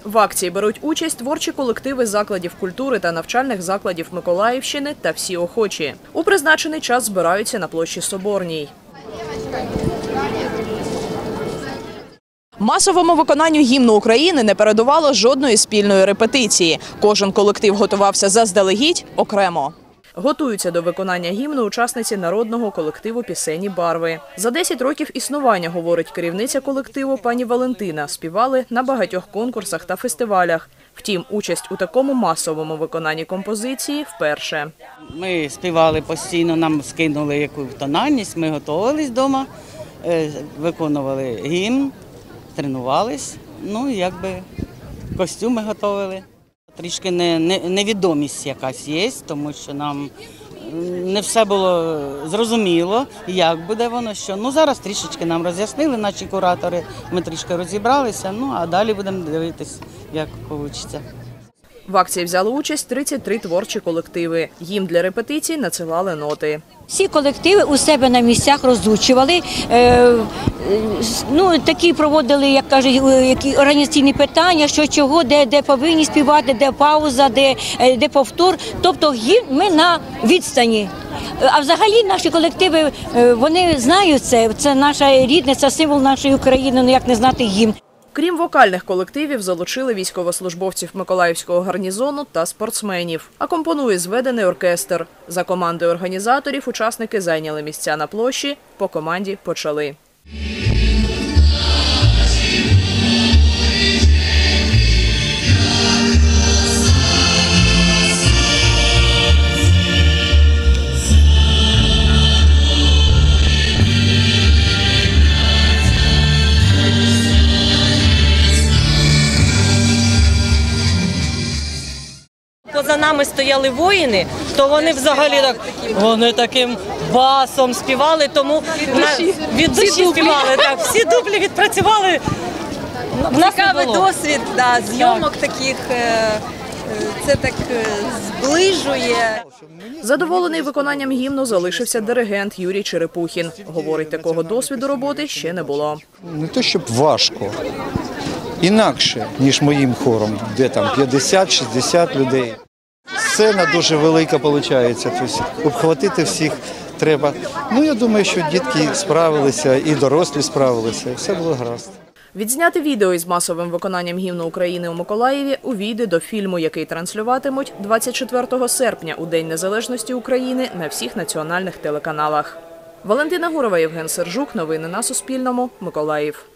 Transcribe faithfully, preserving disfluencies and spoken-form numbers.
В акції беруть участь творчі колективи закладів культури та навчальних закладів Миколаївщини та всі охочі. У призначений час збираються на площі Соборній. Масовому виконанню гімну України не передувало жодної спільної репетиції. Кожен колектив готувався заздалегідь окремо. Готуються до виконання гімну учасниці народного колективу «Пісенні барви». За десять років існування, говорить керівниця колективу пані Валентина, співали на багатьох конкурсах та фестивалях. Втім, участь у такому масовому виконанні композиції вперше. Ми співали постійно, нам скинули яку тональність, ми готувалися вдома, виконували гімн, тренувались, ну якби костюми готували. Трішки не, не, невідомість якась є, тому що нам не все було зрозуміло, як буде воно, що. Ну, зараз трішечки нам роз'яснили наші куратори, ми трішки розібралися, ну, а далі будемо дивитися, як вийде. В акції взяли участь тридцять три творчі колективи. Їм для репетицій надсилали ноти. Всі колективи у себе на місцях розучували, е, ну, такі проводили, як кажуть, які організаційні питання, що чого, де, де повинні співати, де пауза, де, де повтор. Тобто ми на відстані. А взагалі наші колективи, вони знають це, це наша рідне, це символ нашої України, ну як не знати гімн. Крім вокальних колективів, залучили військовослужбовців Миколаївського гарнізону та спортсменів. Акомпонує зведений оркестр. За командою організаторів учасники зайняли місця на площі, по команді почали. Поза нами стояли воїни, то вони взагалі так, вони таким басом співали, тому від душі співали, так, всі дублі відпрацювали. Цікавий досвід, да, зйомок таких, це так зближує. Задоволений виконанням гімну залишився диригент Юрій Черепухін. Говорить, такого досвіду роботи ще не було. Не те, щоб важко, інакше, ніж моїм хором, де там п'ятдесят-шістдесят людей. Сцена дуже велика виходить, тобто обхватити всіх треба. Ну, я думаю, що дітки справилися і дорослі справилися, і все було гаразд. Відзняти відео із масовим виконанням гімну України у Миколаєві увійде до фільму, який транслюватимуть двадцять четвертого серпня у День Незалежності України на всіх національних телеканалах. Валентина Гурова, Євген Сержук. Новини на Суспільному. Миколаїв.